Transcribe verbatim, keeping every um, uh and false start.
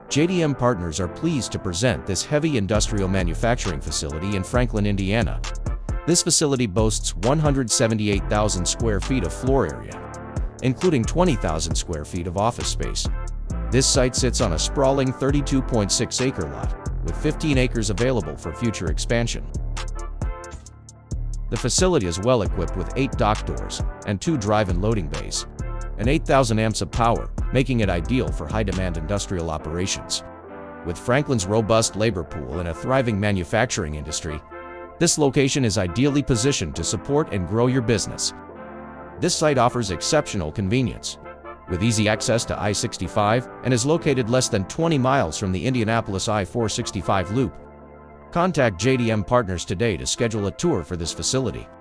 J D M Partners are pleased to present this heavy industrial manufacturing facility in Franklin, Indiana. This facility boasts one hundred seventy-eight thousand square feet of floor area, including twenty thousand square feet of office space. This site sits on a sprawling thirty-two point six acre lot, with fifteen acres available for future expansion. The facility is well equipped with eight dock doors and two drive and loading bays, and eight thousand amps of power, making it ideal for high-demand industrial operations. With Franklin's robust labor pool and a thriving manufacturing industry, this location is ideally positioned to support and grow your business. This site offers exceptional convenience, with easy access to I sixty-five, and is located less than twenty miles from the Indianapolis I four sixty-five loop. Contact J D M Partners today to schedule a tour for this facility.